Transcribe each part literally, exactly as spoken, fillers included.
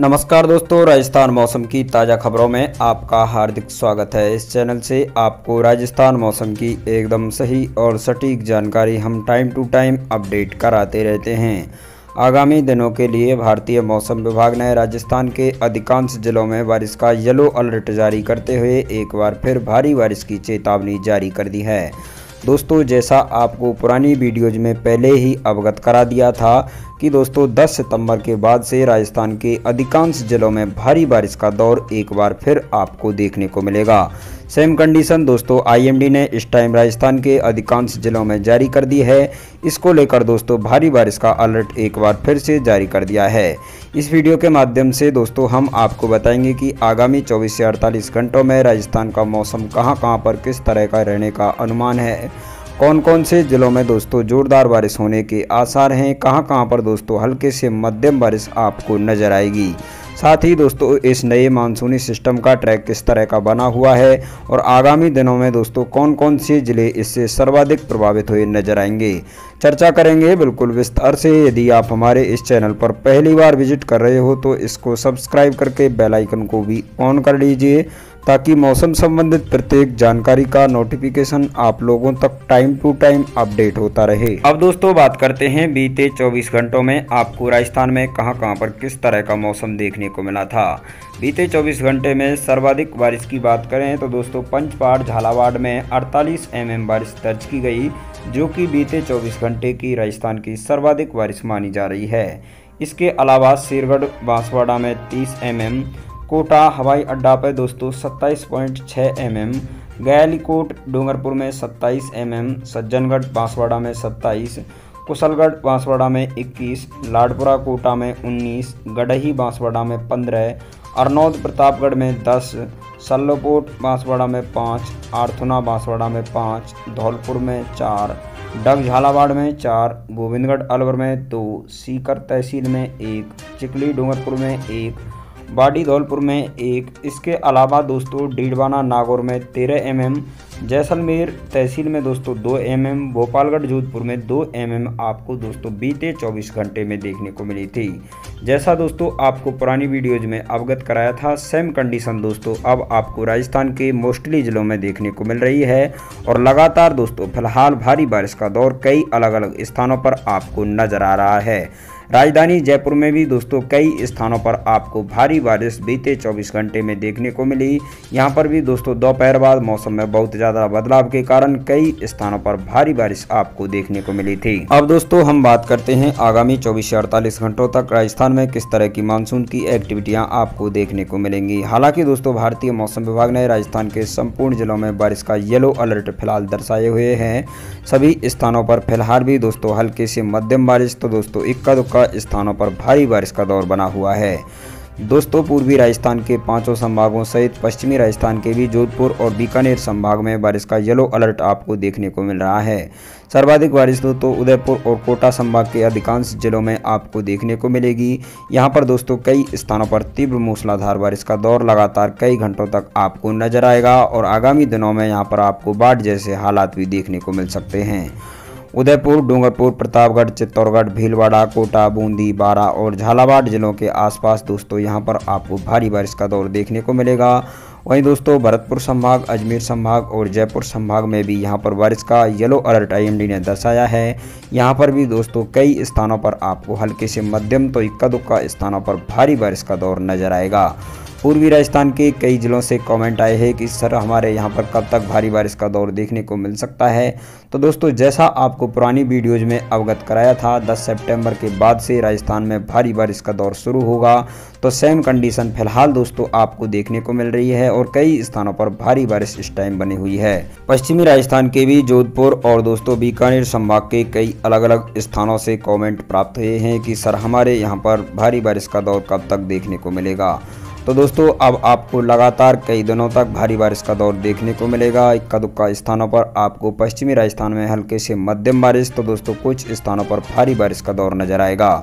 नमस्कार दोस्तों, राजस्थान मौसम की ताज़ा खबरों में आपका हार्दिक स्वागत है। इस चैनल से आपको राजस्थान मौसम की एकदम सही और सटीक जानकारी हम टाइम टू टाइम अपडेट कराते रहते हैं। आगामी दिनों के लिए भारतीय मौसम विभाग ने राजस्थान के अधिकांश जिलों में बारिश का येलो अलर्ट जारी करते हुए एक बार फिर भारी बारिश की चेतावनी जारी कर दी है। दोस्तों, जैसा आपको पुरानी वीडियोज में पहले ही अवगत करा दिया था कि दोस्तों दस सितंबर के बाद से राजस्थान के अधिकांश जिलों में भारी बारिश का दौर एक बार फिर आपको देखने को मिलेगा। सेम कंडीशन दोस्तों आईएमडी ने इस टाइम राजस्थान के अधिकांश जिलों में जारी कर दी है। इसको लेकर दोस्तों भारी बारिश का अलर्ट एक बार फिर से जारी कर दिया है। इस वीडियो के माध्यम से दोस्तों हम आपको बताएंगे कि आगामी चौबीस से अड़तालीस घंटों में राजस्थान का मौसम कहां कहां पर किस तरह का रहने का अनुमान है, कौन कौन से जिलों में दोस्तों जोरदार बारिश होने के आसार हैं, कहां कहां पर दोस्तों हल्के से मध्यम बारिश आपको नजर आएगी। साथ ही दोस्तों इस नए मानसूनी सिस्टम का ट्रैक किस तरह का बना हुआ है और आगामी दिनों में दोस्तों कौन कौन से जिले इससे सर्वाधिक प्रभावित हुए नजर आएंगे, चर्चा करेंगे बिल्कुल विस्तार से। यदि आप हमारे इस चैनल पर पहली बार विजिट कर रहे हो तो इसको सब्सक्राइब करके बेल आइकन को भी ऑन कर लीजिए ताकि मौसम संबंधित प्रत्येक जानकारी का नोटिफिकेशन आप लोगों तक टाइम टू टाइम अपडेट होता रहे। अब दोस्तों बात करते हैं बीते चौबीस घंटों में आपको राजस्थान में कहां कहां पर किस तरह का मौसम देखने को मिला था। बीते चौबीस घंटे में सर्वाधिक बारिश की बात करें तो दोस्तों पंचपाड़ झालावाड़ में अड़तालीस एम एम बारिश दर्ज की गई, जो कि बीते चौबीस घंटे की राजस्थान की सर्वाधिक बारिश मानी जा रही है। इसके अलावा शेरगढ़ बांसवाड़ा में तीस एम एम, कोटा हवाई अड्डा पर दोस्तों सत्ताईस पॉइंट छह एम एम, गयालीकोट डूंगरपुर में सत्ताईस एम एम, सज्जनगढ़ बांसवाड़ा में सत्ताईस, कुशलगढ़ बांसवाड़ा में इक्कीस, लाडपुरा कोटा में उन्नीस, गडही बांसवाड़ा में पंद्रह, अरनौद प्रतापगढ़ में दस, सल्लोपोट बांसवाड़ा में पाँच, आर्थुना बांसवाड़ा में पाँच, धौलपुर में चार, डग झालावाड़ में चार, गोविंदगढ़ अलवर में दो, सीकर तहसील में एक, चिकली डूंगरपुर में एक, बाड़ी धौलपुर में एक। इसके अलावा दोस्तों डीडवाना नागौर में तेरह एम एम, जैसलमेर तहसील में दोस्तों दो एम एम, भोपालगढ़ जोधपुर में दो एम एम आपको दोस्तों बीते चौबीस घंटे में देखने को मिली थी। जैसा दोस्तों आपको पुरानी वीडियोज में अवगत कराया था, सेम कंडीशन दोस्तों अब आपको राजस्थान के मोस्टली जिलों में देखने को मिल रही है और लगातार दोस्तों फिलहाल भारी बारिश का दौर कई अलग अलग स्थानों पर आपको नजर आ रहा है। राजधानी जयपुर में भी दोस्तों कई स्थानों पर आपको भारी बारिश बीते चौबीस घंटे में देखने को मिली। यहां पर भी दोस्तों दोपहर बाद मौसम में बहुत ज़्यादा बदलाव के कारण कई स्थानों पर भारी बारिश आपको देखने को मिली थी। अब दोस्तों हम बात करते हैं आगामी चौबीस से अड़तालीस घंटों तक राजस्थान में किस तरह की मानसून की एक्टिविटियाँ आपको देखने को मिलेंगी। हालांकि दोस्तों भारतीय मौसम विभाग ने राजस्थान के संपूर्ण जिलों में बारिश का येलो अलर्ट फिलहाल दर्शाए हुए हैं। सभी स्थानों पर फिलहाल भी दोस्तों हल्के से मध्यम बारिश तो दोस्तों इक्का दुक्का स्थानों पर भारी बारिश का दौर बना हुआ है। दोस्तों पूर्वी राजस्थान के पांचों संभागों सहित पश्चिमी राजस्थान के भी जोधपुर और बीकानेर संभाग में बारिश का येलो अलर्ट आपको देखने को मिल रहा है। सर्वाधिक बारिश दोस्तों उदयपुर और कोटा संभाग के अधिकांश जिलों में आपको देखने को मिलेगी। यहां पर दोस्तों कई स्थानों पर तीव्र मूसलाधार बारिश का दौर लगातार कई घंटों तक आपको नजर आएगा और आगामी दिनों में यहां पर आपको बाढ़ जैसे हालात भी देखने को मिल सकते हैं। उदयपुर, डूंगरपुर, प्रतापगढ़, चित्तौड़गढ़, भीलवाड़ा, कोटा, बूंदी, बारा और झालावाड़ जिलों के आसपास दोस्तों यहां पर आपको भारी बारिश का दौर देखने को मिलेगा। वहीं दोस्तों भरतपुर संभाग, अजमेर संभाग और जयपुर संभाग में भी यहां पर बारिश का येलो अलर्ट आईएमडी ने दर्शाया है। यहां पर भी दोस्तों कई स्थानों पर आपको हल्के से मध्यम तो इक्का दुक्का स्थानों पर भारी बारिश का दौर नजर आएगा। पूर्वी राजस्थान के कई जिलों से कमेंट आए हैं कि सर हमारे यहाँ पर कब तक भारी बारिश का दौर देखने को मिल सकता है। तो दोस्तों जैसा आपको पुरानी वीडियोज में अवगत कराया था, दस सितंबर के बाद से राजस्थान में भारी बारिश का दौर शुरू होगा। तो सेम कंडीशन फिलहाल दोस्तों आपको देखने को मिल रही है और कई स्थानों पर भारी बारिश इस टाइम बनी हुई है। पश्चिमी राजस्थान के भी जोधपुर और दोस्तों बीकानेर संभाग के कई अलग अलग स्थानों से कॉमेंट प्राप्त हुए हैं कि सर हमारे यहाँ पर भारी बारिश का दौर कब तक देखने को मिलेगा। तो दोस्तों अब आपको लगातार कई दिनों तक भारी बारिश का दौर देखने को मिलेगा। इक्का दुक्का स्थानों पर आपको पश्चिमी राजस्थान में हल्के से मध्यम बारिश तो दोस्तों कुछ स्थानों पर भारी बारिश का दौर नजर आएगा।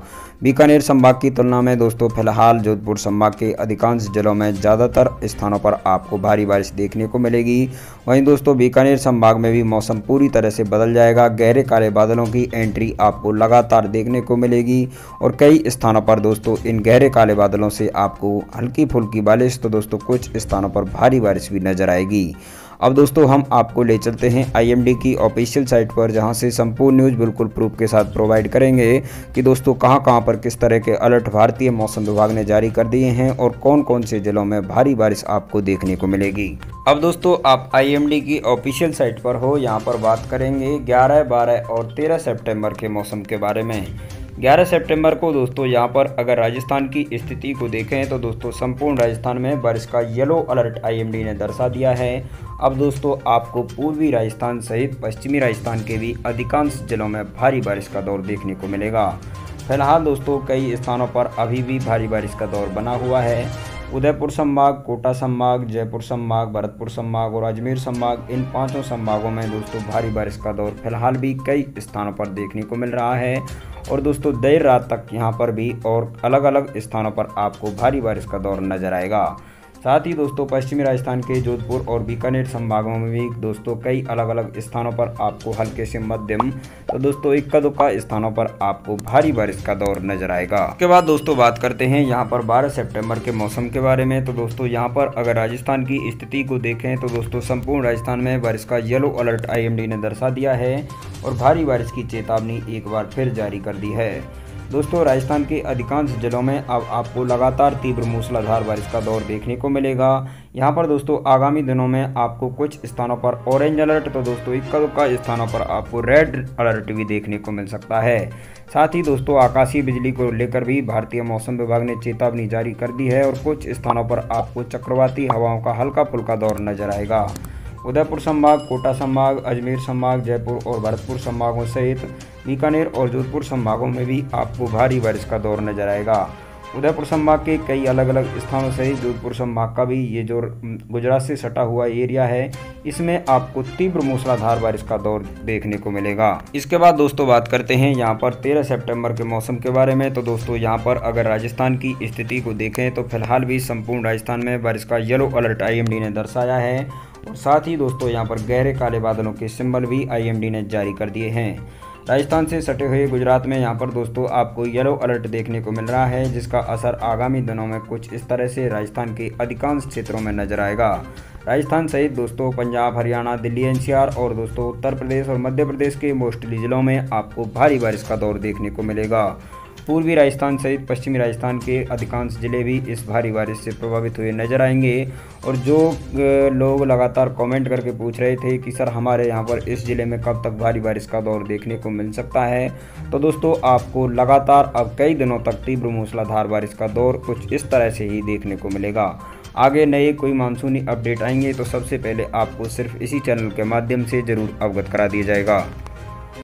बीकानेर संभाग की तुलना में दोस्तों फिलहाल जोधपुर संभाग के अधिकांश जिलों में ज़्यादातर स्थानों पर आपको भारी बारिश देखने को मिलेगी। वहीं दोस्तों बीकानेर संभाग में भी मौसम पूरी तरह से बदल जाएगा। गहरे काले बादलों की एंट्री आपको लगातार देखने को मिलेगी और कई स्थानों पर दोस्तों इन गहरे काले बादलों से आपको हल्की फुल्की बारिश तो दोस्तों कुछ स्थानों पर भारी बारिश भी नजर आएगी। अब दोस्तों हम आपको ले चलते हैं आईएमडी की ऑफिशियल साइट पर, जहां से संपूर्ण न्यूज़ बिल्कुल प्रूफ के साथ प्रोवाइड करेंगे कि दोस्तों कहां कहां पर किस तरह के अलर्ट भारतीय मौसम विभाग ने जारी कर दिए हैं और कौन कौन से जिलों में भारी बारिश आपको देखने को मिलेगी। अब दोस्तों आप आईएमडी की ऑफिशियल साइट पर हो, यहां पर बात करेंगे ग्यारह, बारह और तेरह सितंबर के मौसम के बारे में। ग्यारह सितंबर को दोस्तों यहां पर अगर राजस्थान की स्थिति को देखें तो दोस्तों संपूर्ण राजस्थान में बारिश का येलो अलर्ट आईएमडी ने दर्शा दिया है। अब दोस्तों आपको पूर्वी राजस्थान सहित पश्चिमी राजस्थान के भी अधिकांश जिलों में भारी बारिश का दौर देखने को मिलेगा। फिलहाल दोस्तों कई स्थानों पर अभी भी भारी बारिश का दौर बना हुआ है। उदयपुर संभाग, कोटा संभाग, जयपुर संभाग, भरतपुर संभाग और अजमेर संभाग, इन पांचों संभागों में दोस्तों भारी बारिश का दौर फिलहाल भी कई स्थानों पर देखने को मिल रहा है और दोस्तों देर रात तक यहां पर भी और अलग अलग स्थानों पर आपको भारी बारिश का दौर नजर आएगा। साथ ही दोस्तों पश्चिमी राजस्थान के जोधपुर और बीकानेर संभागों में भी दोस्तों कई अलग अलग स्थानों पर आपको हल्के से मध्यम तो दोस्तों इक्का दुक्का स्थानों पर आपको भारी बारिश का दौर नजर आएगा। उसके बाद दोस्तों बात करते हैं यहाँ पर बारह सितंबर के मौसम के बारे में। तो दोस्तों यहाँ पर अगर राजस्थान की स्थिति को देखें तो दोस्तों संपूर्ण राजस्थान में बारिश का येलो अलर्ट आईएमडी ने दर्शा दिया है और भारी बारिश की चेतावनी एक बार फिर जारी कर दी है। दोस्तों राजस्थान के अधिकांश जिलों में अब आपको लगातार तीव्र मूसलाधार बारिश का दौर देखने को मिलेगा। यहां पर दोस्तों आगामी दिनों में आपको कुछ स्थानों पर ऑरेंज अलर्ट तो दोस्तों इक्का दुक्का स्थानों पर आपको रेड अलर्ट भी देखने को मिल सकता है। साथ ही दोस्तों आकाशीय बिजली को लेकर भी भारतीय मौसम विभाग ने चेतावनी जारी कर दी है और कुछ स्थानों पर आपको चक्रवाती हवाओं का हल्का फुल्का दौर नजर आएगा। उदयपुर संभाग, कोटा संभाग, अजमेर संभाग, जयपुर और भरतपुर संभागों सहित बीकानेर और जोधपुर संभागों में भी आपको भारी बारिश का दौर नजर आएगा। उदयपुर संभाग के कई अलग अलग स्थानों सहित जोधपुर संभाग का भी ये जो गुजरात से सटा हुआ एरिया है इसमें आपको तीव्र मूसलाधार बारिश का दौर देखने को मिलेगा। इसके बाद दोस्तों बात करते हैं यहाँ पर तेरह सितंबर के मौसम के बारे में। तो दोस्तों यहाँ पर अगर राजस्थान की स्थिति को देखें तो फिलहाल भी संपूर्ण राजस्थान में बारिश का येलो अलर्ट आईएमडी ने दर्शाया है और साथ ही दोस्तों यहाँ पर गहरे काले बादलों के सिंबल भी आईएमडी ने जारी कर दिए हैं। राजस्थान से सटे हुए गुजरात में यहाँ पर दोस्तों आपको येलो अलर्ट देखने को मिल रहा है, जिसका असर आगामी दिनों में कुछ इस तरह से राजस्थान के अधिकांश क्षेत्रों में नजर आएगा। राजस्थान सहित दोस्तों पंजाब, हरियाणा, दिल्ली एनसीआर और दोस्तों उत्तर प्रदेश और मध्य प्रदेश के मोस्टली जिलों में आपको भारी बारिश का दौर देखने को मिलेगा। पूर्वी राजस्थान सहित पश्चिमी राजस्थान के अधिकांश जिले भी इस भारी बारिश से प्रभावित हुए नजर आएंगे। और जो लोग लगातार कमेंट करके पूछ रहे थे कि सर हमारे यहाँ पर इस ज़िले में कब तक भारी बारिश का दौर देखने को मिल सकता है, तो दोस्तों आपको लगातार अब कई दिनों तक तीव्र मूसलाधार बारिश का दौर कुछ इस तरह से ही देखने को मिलेगा। आगे नए कोई मानसूनी अपडेट आएंगे तो सबसे पहले आपको सिर्फ इसी चैनल के माध्यम से ज़रूर अवगत करा दिया जाएगा।